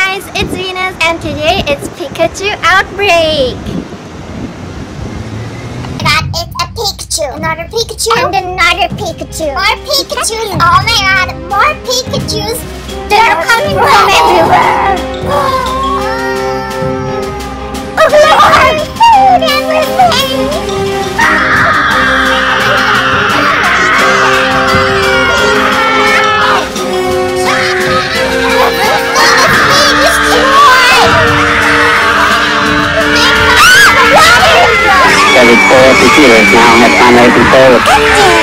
guys, it's Venus and today it's Pikachu Outbreak. It's a Pikachu. Another Pikachu. And another Pikachu. More Pikachus. Oh my god, more Pikachus. They're coming from everywhere. Oh Lord, food everything. Every 4 computers now have primary control.